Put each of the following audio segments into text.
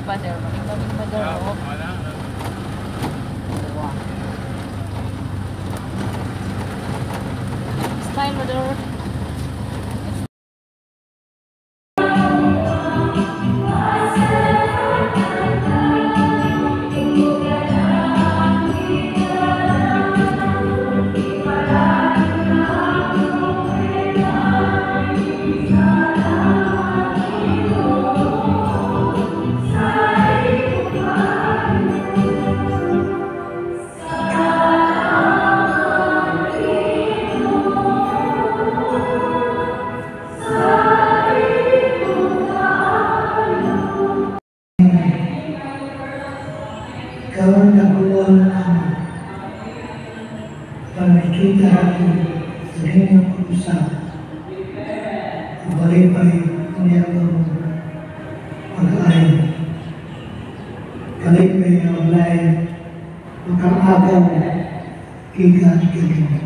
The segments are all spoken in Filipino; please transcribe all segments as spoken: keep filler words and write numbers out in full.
Father. Maraming Father. Style, Father. Ikaw ang nagawa namin. Pamikita natin sa inyong kusa. Balay-balay niya ang pag-ayon. Kalipay na online, makamaagaw, kikat-kikat.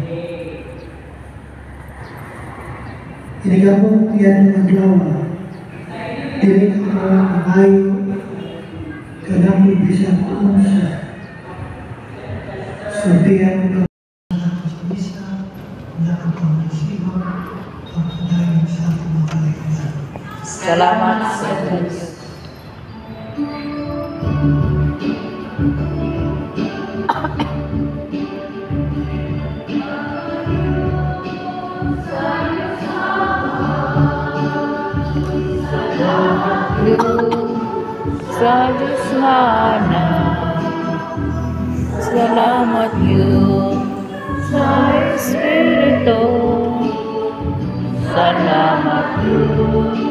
Inigabot yan ang maglawa. Dili ka mga kamayo, kadang bisa maunsa. Sortihan ka sa isa, nakapangasiba, pagpadayon sa ating mga kalikuan. Salamat sa Diyos. Sa Diyos mana, salamat yun sa Espiritu, salamat yun